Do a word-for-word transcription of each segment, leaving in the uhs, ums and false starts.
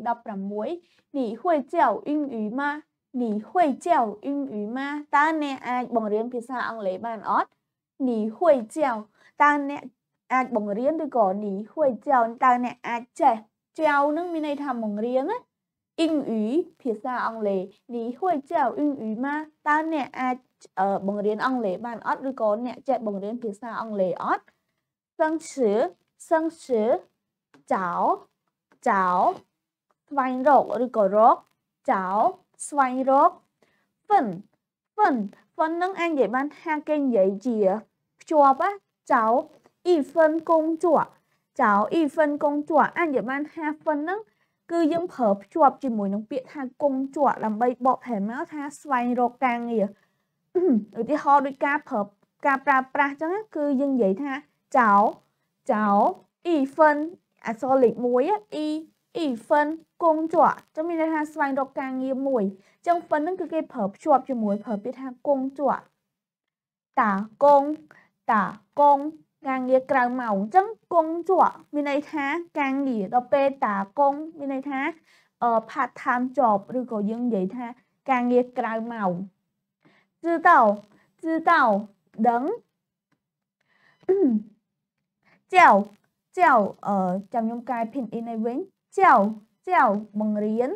đọc làm muối nỉ huê chèo in ủy ma nỉ huê chèo in ủy ma ta nè ai bằng riêng phía xa ông lấy bàn ót nỉ huê chèo ta nè ai bằng riêng được có nỉ huê chèo ta nè ai chè chèo nâng mình này thầm bằng riêng á in ủy phía xa ông lấy nỉ huê chèo in ủy ma ta nè ai ở bằng riêng ông lấy bàn ót được có nè chè bằng riêng phía xa ông lấy ót sân sứ sân sứ cháo cháo xoay rốt rồi có rốt cháo xoay rốt phần phần phần nâng anh dạy bạn hai kênh dạy chìa chùa bá cháo y phân công chùa cháo y phân công chùa anh dạy bạn hai phân nâng cứ những hợp chùa chỉ mùi nông biệt hai công chùa làm bay bọt thể máu tha xoay rốt càng nghìa rồi thì họ đôi ca hợp ca pra pra chẳng á cứ những dạy tha cháo cháo y phân à so lịch muối á y y phân công chua cho mình là xoay đọc càng nhiều mùi trong phân nó cứ cái phở chuột cho muối phở biết ha công chua tả công tả công càng nhiều càng mỏng chẳng công chua mình này thá càng nhiều đọc bê tả công mình này thá ở part time job rồi có những vậy tha càng nhiều càng mỏng知道知道đấng chèo chèo ở trong nhóm cái pin in này với chèo chèo bằng riêng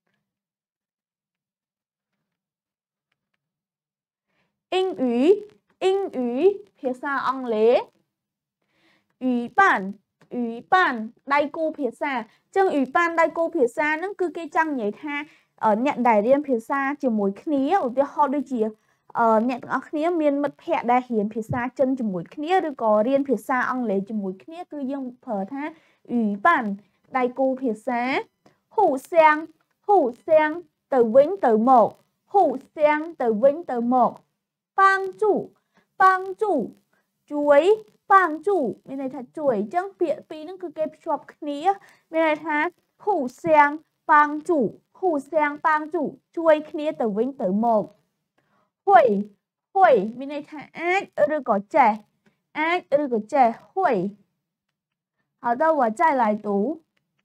英语英语phía xa ông lễ ủy ban ủy ban đại cô phía xa trong ủy ban đại cô phía xa nó cứ cái trang nhảy tha ở nhận đại riêng phía xa chỉ mỗi khía ở phía họ đôi chỉ ở nhận ở khía miền mất hẹ đại hiển phía xa chân chỉ mỗi khía được có riêng phía xa ông lễ chỉ mỗi khía cứ dùng phở tha ủy ban đại cô phía xa hủ sang hủ sang từ vĩnh từ một hủ sang từ vĩnh từ một bang chủ bang chủ chuối bang chủ bên này thật chuối chẳng biệt vì nó cứ kẹp chọc khía bên này thật hủ sang bang chủ hủ sang bang chủ chuối khía từ vĩnh từ một hủy hủy bên này thật ác ở đây có trẻ ác ở đây có trẻ hủy好的我再来读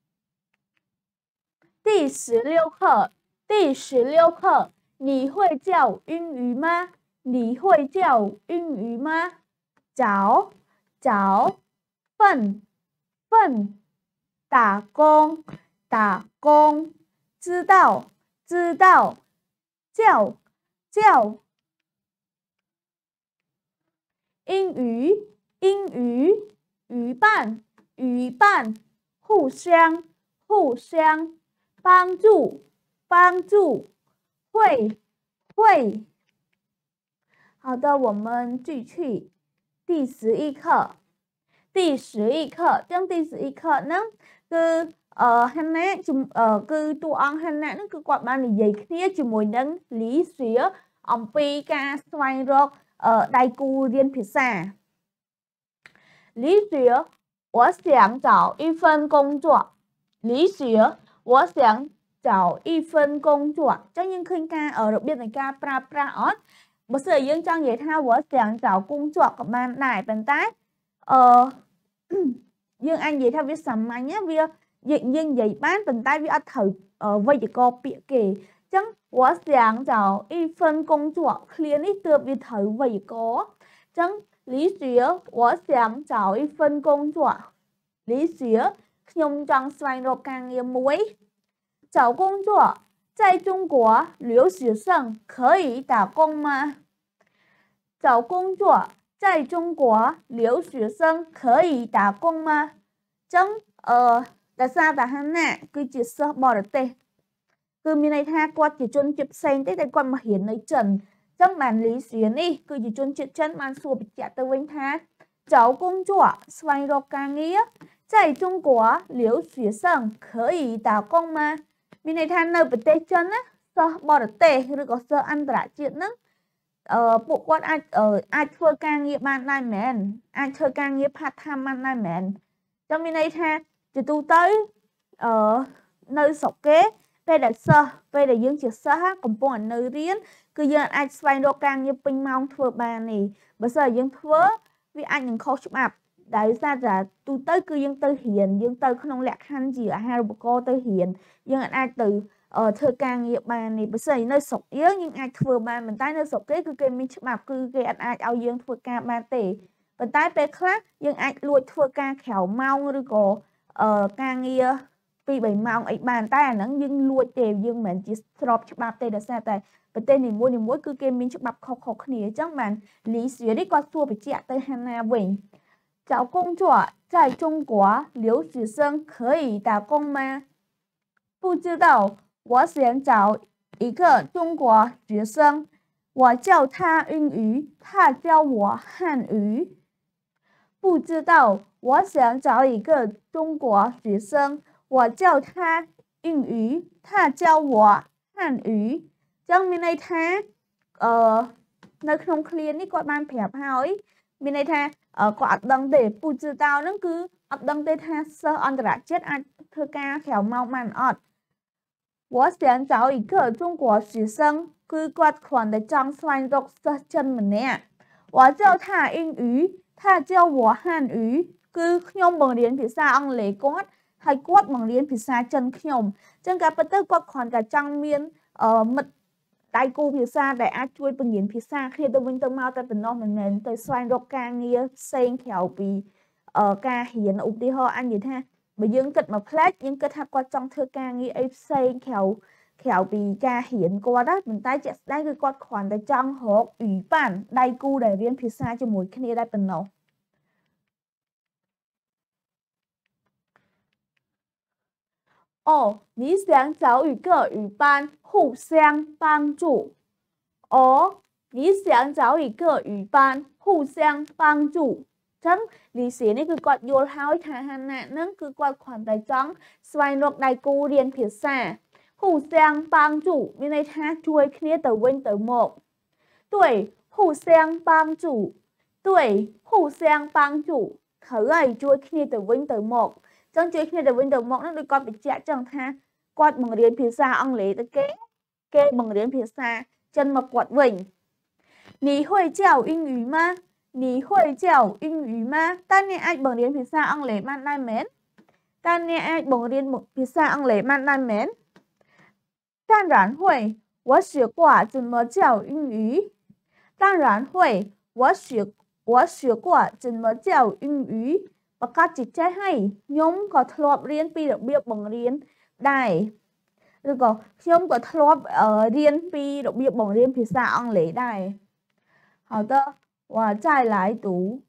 第十六课第十六课你会叫英语吗你会叫英语吗找找份份打工打工知道知道叫叫英语英语语伴语伴互相互相帮助帮助会会好的我们继续第十一课第十一课trong第十一課nó cứ ờ hắn nè chùm ờ cứ tu ông hắn nè nó cứ quạt ban là gì kia chùm mùi nâng lý xía ông pi ca xoay rốt ở đại cu riêng phía xa lý xía 我想找一份工作lý xía 我想找一份工作 trong những khinh ca ở đặc biệt là ca pra pra ớt bữa giờ dương trong vậy thao 我想找工作 của bạn này bên tay ờ dương anh vậy thao viết sầm anh nhé vì dịch dương vậy bán bên tay vì thử ở vậy thì có bịa kì chẳng 我想找一份工作 clear ít tựa vì thử vậy có chẳng lý xía 我想找一份工作 lý xía nhung trong xoay rộp càng nhiều muối 找工作在中国留学生可以打工吗找工作在中国留学生可以打工吗 chẳng ờ tại sao ta hắn nè cứ chỉ sợ bỏ được tê cứ mình này tha quạt chỉ chôn chụp xanh tới đây quan mà hiển lấy trần trong bản lý xuyến đi cứ chỉ chôn chụp chân man xua bị chạ tới vinh tha cháu công chúa xoay rộp càng nghĩa 在中国留学生可以打工吗 mình này tha nơi bị tê chân á sợ bỏ được tê rồi có sợ ăn trả chuyện đó ờ bộ quát ai ở ai thưa càng nghiệp ban này mẹn ai thưa càng nghiệp part time ban này mẹn trong mình này tha chỉ tu tới ở nơi sọc kế về để sơ về để dương chỉ sơ ha còn bọn ở nơi riêng cứ dương ai xoay đồ càng nghiệp bình mong thưa bà này bây giờ dương thưa vì anh những khó chụp ạp tại sao là tôi tới cứ dân tư hiền dân tư không lẽ khăn gì ở hai bộ cô tư hiền dân ai từ ở thơ càng nghiệp bà này bây giờ nơi sọc yếu nhưng ai thừa bà mình tay nơi sọc cái cứ kênh mình chụp cứ cái ai ao dân thừa ca ba tỷ và tay bé khác dân ai luôn thừa ca khéo mau rồi có ở càng nghiệp vì bảy mau ấy bàn tay là nó dân luôn đều dân mình chỉ drop chụp ba tỷ là sao tại và tên này mỗi mỗi cứ kênh mình chụp bắp khóc khóc này chắc bạn lý xuyến đi qua xua phải chạy tới Hana Vịnh 找工作在中国留学生可以打工吗？不知道，我想找一个中国学生，我教他英语，他教我汉语。不知道，我想找一个中国学生，我教他英语，他教我汉语。Trong bên này tha ờ nơi không clear níគាត់បានប្រាប់ហើយមានន័យថាគាត់អត់ដឹងទេពូជឿតោហ្នឹងគឺអត់ដឹងទេថាសិស្សអន្តរជាតិអាចធ្វើការក្រៅម៉ោងបានអត់我想找一个中国学生គឺគាត់គ្រាន់តែចង់ស្វែងរកសិស្សចិនម្នាក់我教他英语他教我汉语គឺខ្ញុំបង្រៀនភាសាអង់គ្លេសគាត់ហើយគាត់បង្រៀនភាសាចិនខ្ញុំអញ្ចឹងការពិតទៅគាត់គ្រាន់តែចង់មានអឺមិត្តដៃគូភាសាដែលអាចជួយបង្រៀនភាសាគ្នាទៅវិញទៅមកតែប៉ុណ្ណោះមិនមែនទៅស្វែងរកការងារផ្សេងក្រៅពីការរៀនឧទាហរណ៍អញនិយាយថាបើយើងគិតមកផ្លែកយើងគិតថាគាត់ចង់ធ្វើការងារអីផ្សេងក្រៅក្រៅពីការរៀនគាត់ណាប៉ុន្តែជាក់ស្ដែងគឺគាត់គ្រាន់តែចង់រកủy banដៃគូដែលរៀនភាសាជាមួយគ្នាដែរប៉ុណ្ណោះ哦，你想找一个语班互相帮助。哦，你想找一个语班互相帮助。ចឹងលីសៀនេះគឺគាត់យល់ហើយថាហាណានឹងគឺគាត់គ្រាន់តែចង់ស្វែងរកដៃគូរៀនភាសា互相帮助មានន័យថាជួយគ្នាទៅវិញទៅមក对互相帮助对互相帮助ត្រូវហើយជួយគ្នាទៅវិញទៅមកចឹងជួយគ្នាទៅវិញទៅមកនោះដូចគាត់បញ្ជាក់ចឹងថាគាត់បង្រៀនភាសាអង់គ្លេសទៅគេគេបង្រៀនភាសាចិនមកគាត់វិញ你会教英语吗你会教英语吗តើអ្នកអាចបង្រៀនភាសាអង់គ្លេសបានដែរមែនតើអ្នកអាចបង្រៀនភាសាអង់គ្លេសបានដែរមែន当然会我学过怎么教英语当然会我学我学过怎么教英语ប្រកាសជាចេះហើយខ្ញុំក៏ធ្លាប់រៀនពីរបៀបបង្រៀនដែរឬក៏ខ្ញុំក៏ធ្លាប់រៀនពីរបៀបបង្រៀនភាសាអង់គ្លេសដែរ好的我再来读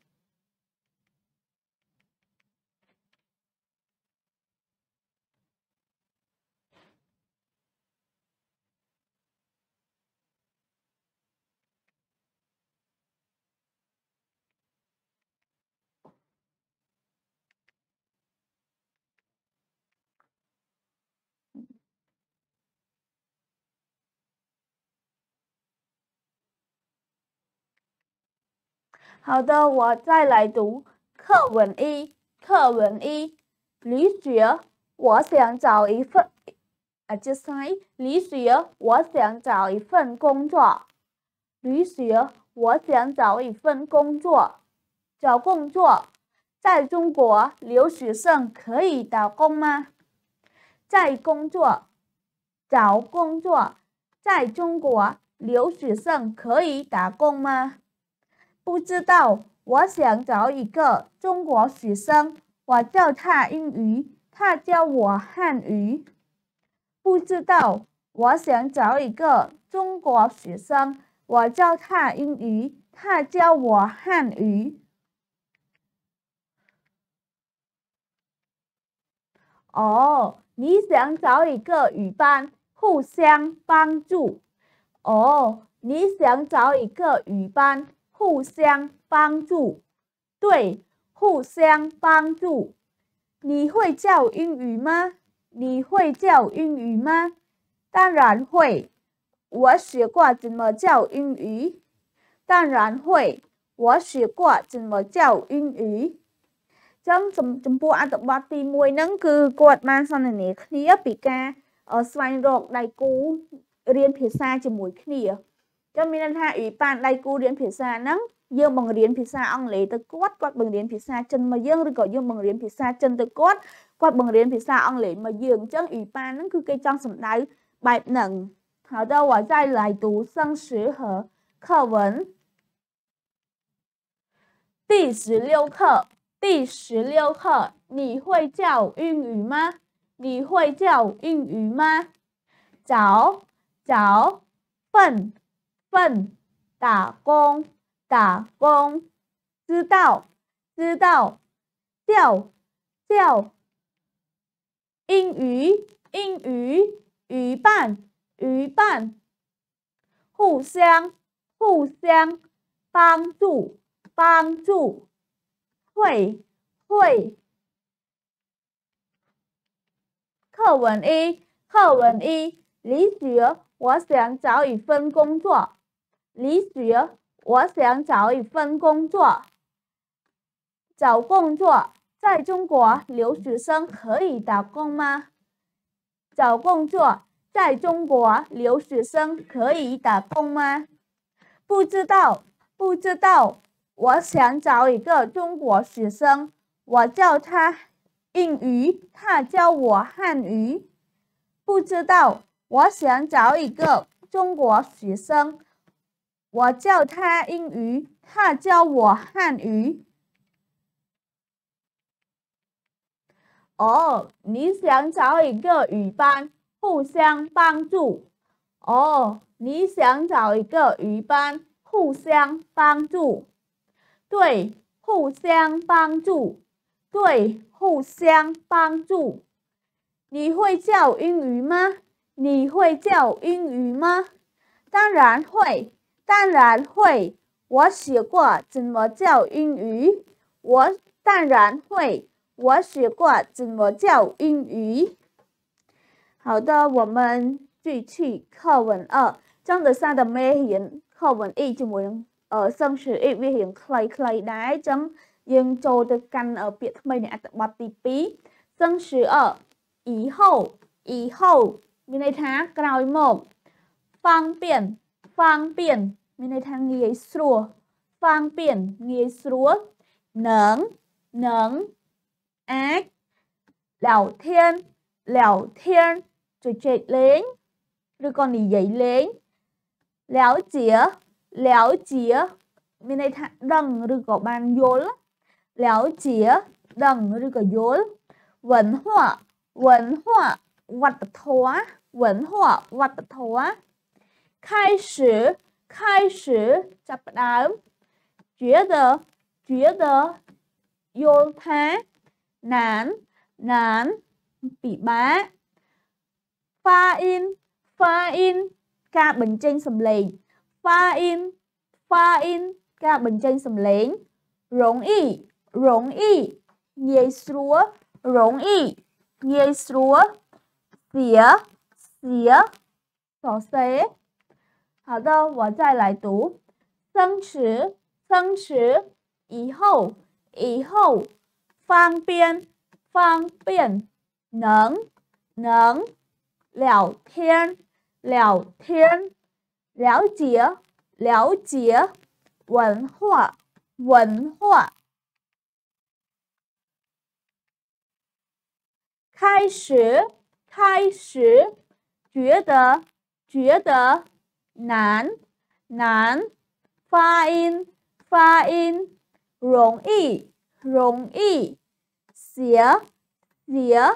好的，我再来读课文一。课文一，李雪，我想找一份啊，这三李雪，我想找一份工作。李雪，我想找一份工作。找工作，在中国留学生可以打工吗？在工作，找工作，在中国留学生可以打工吗？不知道，我想找一个中国学生，我教他英语，他教我汉语。不知道，我想找一个中国学生，我教他英语，他教我汉语。哦，你想找一个语班，互相帮助。哦，你想找一个语班。互相帮助，对，互相帮助。你会教英语吗？你会教英语吗？当然会，我学过怎么教英语。当然会，我学过怎么教英语。ចឹងចំពោះអត្ថបទទីមួយហ្នឹងគឺគាត់បានសន្ទនាគ្នាពីការស្វែងរកដៃគូរៀនភាសាជាមួយគ្នា ចាំមានន័យថាủy banដៃគូរៀនភាសាហ្នឹងយើងបង្រៀនភាសាអង់គ្លេសទៅគាត់គាត់បង្រៀនភាសាចិនមកយើងឬក៏យើងបង្រៀនភាសាចិនទៅគាត់គាត់បង្រៀនភាសាអង់គ្លេសមកយើងអញ្ចឹង语班ហ្នឹងគឺគេចង់សំដៅបែបហ្នឹង好的我再来读生词和课文第十六课第十六课你会叫英语吗你会叫英语吗找找份份打工打工知道知道叫叫英语英语语伴语伴互相互相帮助帮助会会课文一课文一李雪我想找一份工作李雪我想找一份工作找工作在中国留学生可以打工吗找工作在中国留学生可以打工吗不知道不知道我想找一个中国学生我教他英语他教我汉语不知道我想找一个中国学生我教他英语他教我汉语哦你想找一个语班互相帮助哦你想找一个语班互相帮助对互相帮助对互相帮助你会教英语吗你会教英语吗当然会当然会我学过怎么教英语我当然会我学过怎么教英语好的我们继续课文二trong thời gian的មេរៀន课文一ជាមួយនឹងសឹងជាអ៊ីវារៀងខ្លីៗដែរអញ្ចឹងយើងចូលទៅកាន់ពាក្យថ្មីនៃអត្ថបទទីពីរសឹងជាអ以后以后មានន័យថាក្រោយមក方便方便មានន័យថាងាយស្រួល方便ងាយស្រួល能能អាច聊天聊天ជជែកលេងឬក៏និយាយលេង了解了解មានន័យថាដឹងឬក៏បានយល់了解ដឹងឬក៏យល់文化文化វប្បធម៌文化វប្បធម៌开始开始ចាប់ផ្ដើម觉得觉得យល់ថា难难ពិបាក发音发音ការបញ្ចេញសំឡេង发音发音ការបញ្ចេញសំឡេង容易容易ងាយស្រួល容易ងាយស្រួល写写សរសេរ好的我再来读生词生词以后以后方便方便能能聊天聊天了解了解文化文化开始开始觉得觉得难难发音发音容易容易写写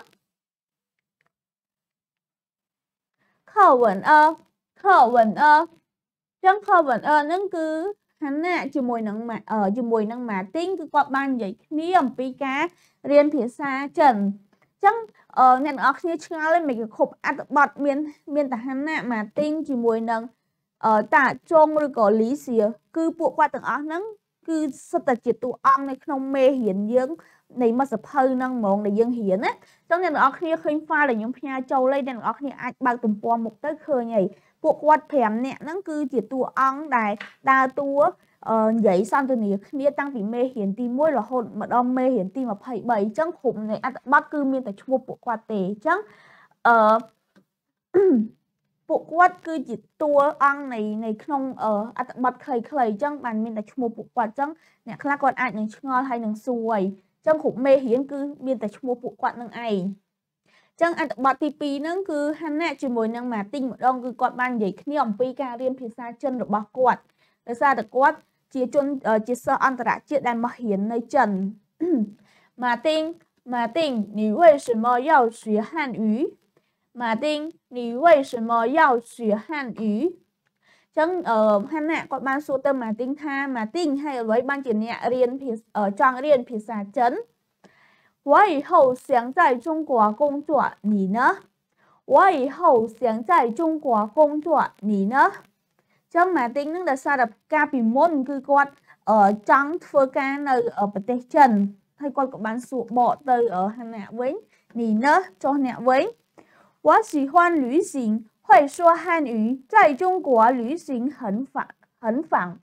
课文二课文二ចឹង课文二ហ្នឹងគឺហាណាជាមួយនឹងជាមួយនឹងម៉ាទីងគឺគាត់បាននិយាយគ្នាអំពីការរៀនភាសាចិនចឹងអ្នកនរគ្នាឆ្ងល់ទេមិនគេគ្រប់អត្ថបទមានមានតាហាណាម៉ាទីងជាមួយនឹងតាជងឬក៏លីសៀគឺពួកគាត់ទាំងអស់ហ្នឹងគឺសុទ្ធតែជាតួអង្គនៅក្នុងមេរៀនយើងនៃមួយសភៅហ្នឹងហ្មងដែលយើងរៀនណាចឹងអ្នកនរគ្នាឃើញ file ដែលខ្ញុំផ្ញើចូលហើយអ្នកនរគ្នាអាចបើកទំព័រមុខទៅឃើញហើយពួកគាត់ប្រាំនាក់ហ្នឹងគឺជាតួអង្គដែលដើរតួនិយាយសន្ទនាគ្នាតាំងពីមេរៀនទីមួយរហូតមកដល់មេរៀនទីยี่สิบสามអញ្ចឹងគ្រប់នៃអត្ថបទគឺមានតែឈ្មោះពួកគាត់ទេអញ្ចឹងអឺពួកគាត់គឺជាតួអង្គនៃនៃក្នុងអត្ថបទខ្លីៗអញ្ចឹងបានមានតែឈ្មោះពួកគាត់អញ្ចឹងអ្នកខ្លះគាត់អាចនឹងឆ្ងល់ហើយនឹងសួរអីអញ្ចឹងគ្រប់មេរៀនគឺមានតែឈ្មោះពួកគាត់នឹងឯងអញ្ចឹងអត្ថបទទីពីរហ្នឹងគឺហាន់ណាជាមួយនឹងម៉ាទីងម្ដងគឺគាត់បាននិយាយគ្នាអំពីការរៀនភាសាចិនរបស់គាត់ដោយសារតែគាត់ជាជនជាសិស្សអន្តរជាតិដែលមករៀននៅចិនម៉ាទីងម៉ាទីង你为什么要学汉语ម៉ាទីង你为什么要学汉语ចឹងអឺហាន់ណាគាត់បានសួរទៅម៉ាទីងថាម៉ាទីងហើយអ្វីបានជាអ្នករៀនភាសាចង់រៀនភាសាចិន我以后想在中国工作你呢我以后想在中国工作你呢ចឹងម៉ាទីងនឹងដោយសារតែការពីមុនគឺគាត់អឺចង់ធ្វើការនៅប្រទេសចិនហើយគាត់ក៏បានសួរបកទៅហាន់ណាវិញនេះណាចុះអ្នកវិញ我喜欢旅行会说汉语在中国旅行很方很方便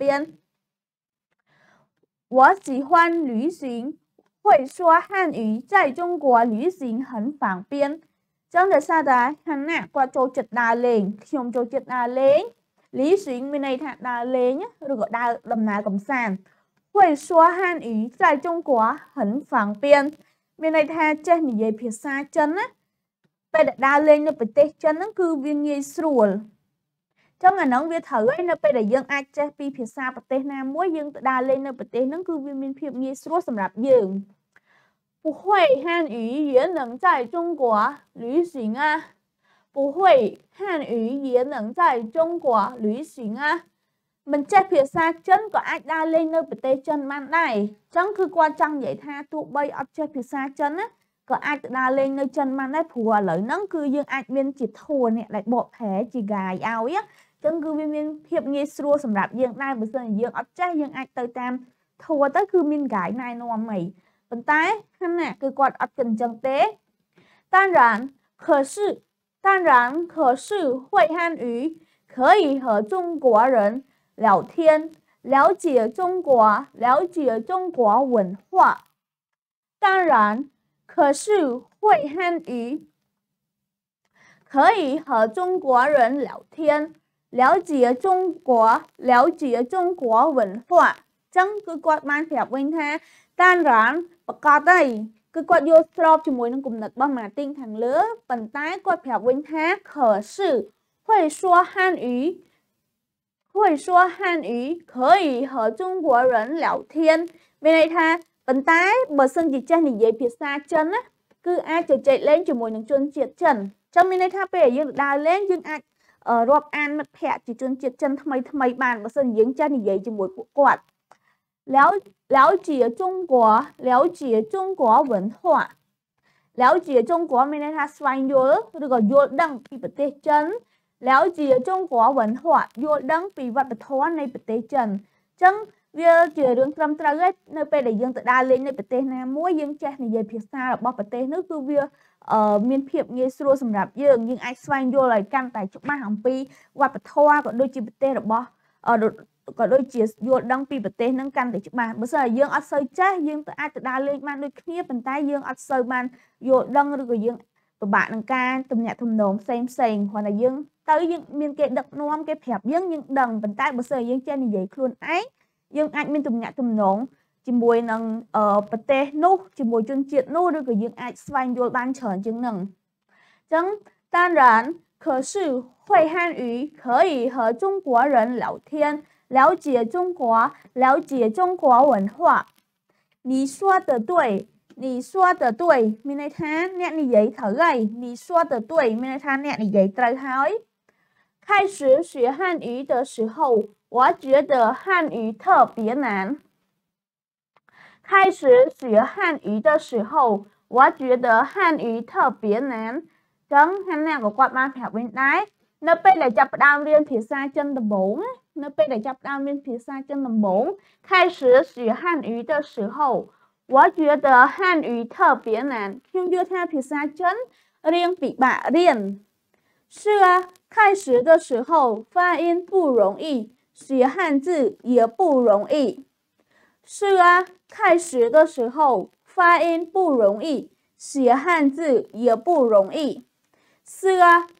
我喜欢旅行会说汉语在中国旅行很方便ចឹងដោយសារតែហាន់ណាគាត់ចូលចិត្តដើរលេងខ្ញុំចូលចិត្តដើរលេង旅行មានន័យថាដើរលេងឬក៏ដើរដំណើរកម្សាន្ត会说汉语在中国很方便មានន័យថាចេះនិយាយភាសាចិនណាពេលដែលដើរលេងនៅប្រទេសចិនហ្នឹងគឺវាងាយស្រួលចឹងអាហ្នឹងវាត្រូវហើយនៅពេលដែលយើងអាចចេះពីភាសាប្រទេសណាមួយយើងទៅដើរលេងនៅប្រទេសហ្នឹងគឺវាមានភាពងាយស្រួលសម្រាប់យើង不会汉语也能在中国旅行啊不会汉语也能在中国旅行啊មិនចេះភាសាចិនក៏អាចដើរលេងនៅប្រទេសចិនបានដែរអញ្ចឹងគឺគាត់ចង់និយាយថាទោះបីអត់ចេះភាសាចិនណាក៏អាចទៅដើរលេងនៅចិនបានដែរព្រោះឥឡូវហ្នឹងគឺយើងអាចមានជាធួអ្នកដែលបកប្រែជាកាយឲ្យអញ្ចឹងគឺវាមានភាពងាយស្រួលសម្រាប់យើងដែរបើសិនជាយើងអត់ចេះយើងអាចទៅតាមធួទៅគឺមានកាយណែនាំអីប៉ុន្តែហាន់ណាគឺគាត់អត់គិតអញ្ចឹងទេ当然可是当然可是会汉语可以和中国人聊天了解中国了解中国文化当然可是会汉语可以和中国人聊天了解中国了解中国文化ចឹងគឺគាត់បានប្រាប់វិញថាតានរ៉ានប្រកាសហើយគឺគាត់យល់ស្របជាមួយនឹងគំនិតរបស់ម៉ាទីងខាងលើប៉ុន្តែគាត់ប្រាប់វិញថា可是会说汉语会说汉语可以和中国人聊天មានន័យថាប៉ុន្តែបើសិនជាចេះនិយាយភាសាចិនណាគឺអាចជជែកលេងជាមួយនឹងជនជាតិចិនចឹងមានន័យថាពេលដែលយើងដើរលេងយើងអាចរាប់អានមិត្តភ័ក្តិជាជនជាតិចិនថ្មីថ្មីបានបើសិនយើងចេះនិយាយជាមួយពួកគាត់了了解中国了解中国文化了解中国មានន័យថាស្វែងយល់ឬក៏យល់ដឹងពីប្រទេសចិន了解中国文化យល់ដឹងពីវប្បធម៌នៃប្រទេសចិនអញ្ចឹងវាជារឿងត្រឹមត្រូវហើយនៅពេលដែលយើងទៅដើរលេងនៅប្រទេសណាមួយយើងចេះនិយាយភាសារបស់ប្រទេសនោះគឺវាមានភាពងាយស្រួលសម្រាប់យើងយើងអាចស្វែងយល់ឲ្យកាន់តែច្បាស់អំពីវប្បធម៌ក៏ដូចជាប្រទេសរបស់ក៏ដូចជាយល់ដឹងពីប្រទេសហ្នឹងកាន់តែច្បាស់បើសិនជាយើងអត់សូវចេះយើងទៅអាចទៅដើរលេងបានដូចគ្នាប៉ុន្តែយើងអត់សូវបានយល់ដឹងឬក៏យើងពិបាកនឹងការទំនាក់ទំនងផ្សេងផ្សេងគ្រាន់តែយើងទៅយើងមានគេដឹកនាំគេប្រាប់យើងយើងដឹងប៉ុន្តែបើសិនជាយើងចេះនិយាយខ្លួនឯងយើងអាចមានទំនាក់ទំនងជាមួយនឹងប្រទេសនោះជាមួយជនជាតិនោះឬក៏យើងអាចស្វែងយល់បានច្រើនជាងនឹងអញ្ចឹង当然可是会汉语可以和中国人聊天了解中国了解中国文化你说的对你说的对មានន័យថាអ្នកនិយាយត្រូវហើយ你说的对មានន័យថាអ្នកនិយាយត្រូវហើយ开始学汉语的时候我觉得汉语特别难开始学汉语的时候我觉得汉语特别难ចឹងហាន់ណាក៏គាត់បានប្រាប់វិញដែរនៅពេលដែលចាប់ផ្ដើមរៀនភាសាចិនដំបូងនៅពេលដែលចាប់ផ្ដើមរៀនភាសាចិនដំបូង开始学汉语的时候我觉得汉语特别难ខ្ញុំយល់ថាភាសាចិនរៀងពិបាករៀន是啊开始的时候发音不容易学汉字也不容易是啊开始的时候发音不容易学汉字也不容易是啊ពី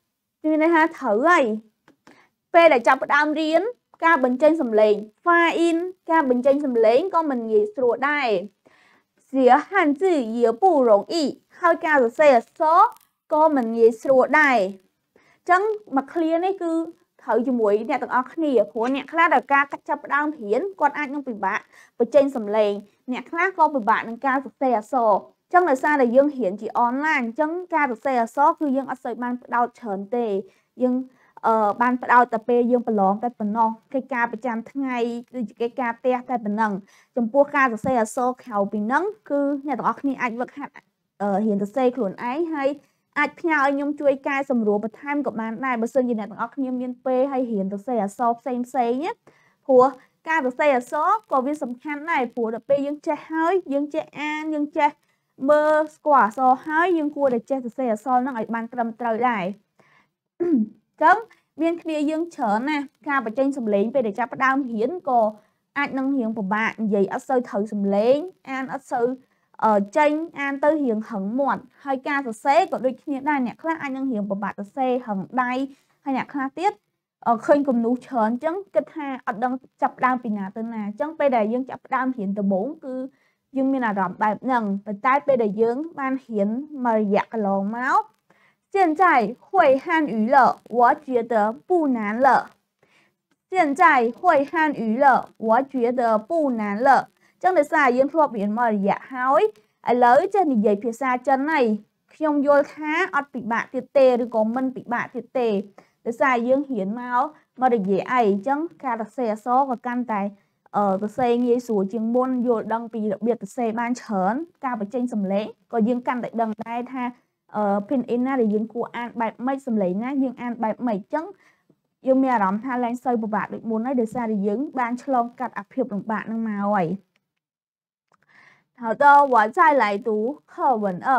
như này ha thử ấy về để chập đam riêng ca bình trên sầm lệnh pha in ca bình trên sầm lệnh có mình nghĩ sửa đây xía hàn chữ yếu bù rộng y hai ca rồi xe số có mình nghĩ sửa đây chẳng mà clear này cứ thử cho mũi nè tầng óc này của nè khác là ca cách chập đam hiến con anh trong bị bạn bình trên sầm lệnh nè khác có bị bạn ca rồi xe số chẳng là sao là dương hiển chỉ online chẳng ca được xe sốคือdương ở sợi ban đào trởn tề dương ờ ban đào tập pe dương bờ lóng tại bờ nong cái caประจำថ្ងៃcái caเตะtại bờ nong ចំពោះការសរសេរអក្សរក្រៅពីហ្នឹងគឺអ្នកទាំងអស់គ្នាអាចវឹកហាត់ហ៊ានសរសេរខ្លួនឯងហើយអាចផ្ញើឲ្យខ្ញុំជួយកែសម្រួលបន្ថែមក៏បានដែរបើសិនជាអ្នកទាំងអស់គ្នាមានពេលហើយហ៊ានសរសេរអក្សរផ្សេងផ្សេងណាព្រោះការសរសេរអក្សរក៏វាសំខាន់ដែរព្រោះដល់ពេលយើងចេះហើយយើងចេះអានយើងចេះមើលស្គាល់អក្សរហើយយើងគួរតែចេះសរសេរអក្សរហ្នឹងឲ្យបានត្រឹមត្រូវដែរអញ្ចឹងមានគ្នាយើងច្រើនណាការបញ្ចេញសម្លេងពេលដែលចាប់ផ្ដើមរៀនក៏អាចនឹងរៀងពិបាកនិយាយអត់សូវត្រូវសម្លេងអានអត់សូវចេញអានទៅរៀងហឹងមាត់ហើយការសរសេរក៏ដូចគ្នាដែរអ្នកខ្លះអាចនឹងរៀងពិបាកសរសេរហឹងដៃហើយអ្នកខ្លះទៀតឃើញគំនូសច្រើនអញ្ចឹងគិតថាអត់ដឹងចាប់ផ្ដើមពីណាទៅណាអញ្ចឹងពេលដែលយើងចាប់ផ្ដើមរៀនដំបូងគឺយើងមានអារម្មណ៍បែបហ្នឹងប៉ុន្តែពេលដែលយើងបានរៀនមួយរយៈកន្លងមក现在会汉语了我觉得不难了现在会汉语了我觉得不难了ចឹងដោយសារយើងធ្លាប់រៀនមករយៈហើយឥឡូវចេះនិយាយភាសាចិនហើយខ្ញុំយល់ថាអត់ពិបាកទៀតទេឬក៏មិនពិបាកទៀតទេដោយសារយើងរៀនមកមករយៈអីចឹងការសរសេរអក្សរក៏កាន់តែអឺសរសេរងាយស្រួលជាងមុនយល់ដឹងពីរបៀបសរសេរបានច្រើនការបញ្ចេញសំឡេងក៏យើងកាន់តែដឹងដែរថាអឺ pin in ណាដែលយើងគួរអានបែបម៉េចសំឡេងណាយើងអានបែបម៉េចចឹងយើងមានអារម្មណ៍ថាឡើងសូវពិបាកដូចមុនហើយដោយសារតែយើងបានឆ្លងកាត់អាភាពលំបាកហ្នឹងមកហើយ好的我再来读课文二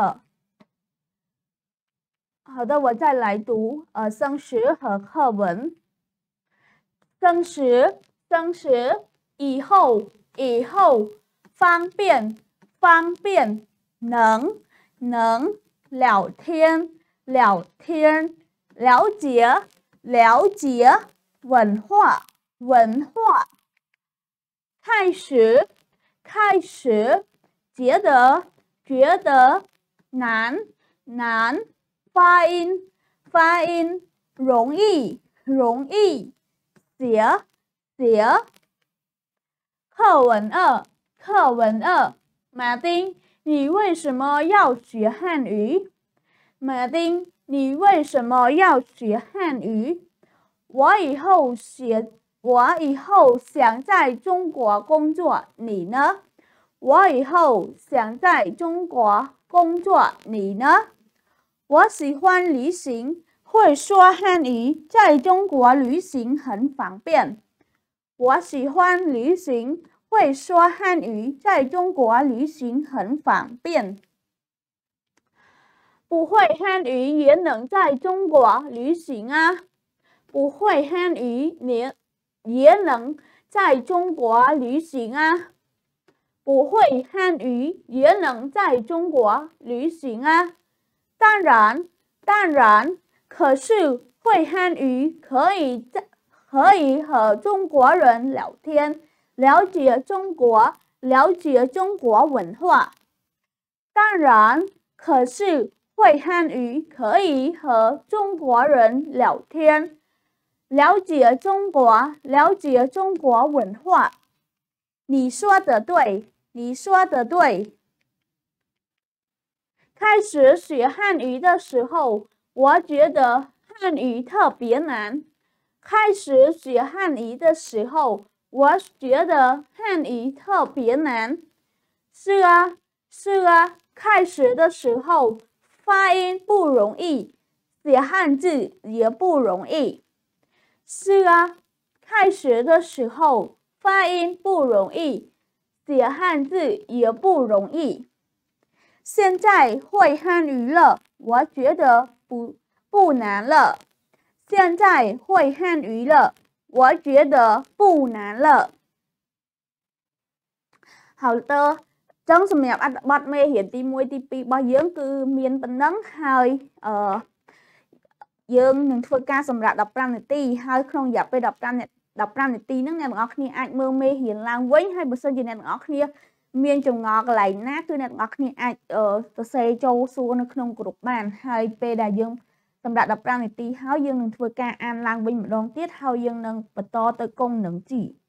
好的我再来读呃生词和课文生词生词以后以后方便方便能能聊天聊天了解了解文化文化开始开始觉得觉得难难发音发音容易容易写写课文二课文二马丁你为什么要学汉语马丁你为什么要学汉语我以后学我以后想在中国工作你呢我以后想在中国工作你呢我喜欢旅行会说汉语在中国旅行很方便我喜欢旅行会说汉语在中国旅行很方便不会汉语也能在中国旅行啊不会汉语也也能在中国旅行啊不会汉语也能在中国旅行啊当然当然可是会汉语可以在可以和中国人聊天了解中国了解中国文化当然可是会汉语可以和中国人聊天了解中国了解中国文化你说的对你说的对开始学汉语的时候我觉得汉语特别难开始学汉语的时候我觉得汉语特别难是啊是啊开始的时候发音不容易写汉字也不容易是啊开始的时候发音不容易写汉字也不容易现在会汉语了我觉得不不难了现在会汉语了我觉得不难了好的ចឹងសម្រាប់អត្ថបទមេរៀនទីមួយទីពីររបស់យើងគឺមានប៉ុណ្ណឹងហើយអឺយើងនឹងធ្វើការសម្រាប់ដប់ប្រាំនាទីហើយក្នុងរយៈពេលដប់ប្រាំនាទីហ្នឹងអ្នកទាំងអស់គ្នាអាចមើលមេរៀនឡើងវិញហើយបើសិនជាអ្នកទាំងអស់គ្នាមានចម្ងល់កន្លែងណាគឺអ្នកទាំងអស់គ្នាអាចសរសេរចូលសួរនៅក្នុងក្រុមបានហើយពេលដែលយើងសម្រាប់ដប់ប្រាំនាទីហើយយើងនឹងធ្វើការអានឡើងវិញម្ដងទៀតហើយយើងនឹងបន្តទៅគង់នឹងជី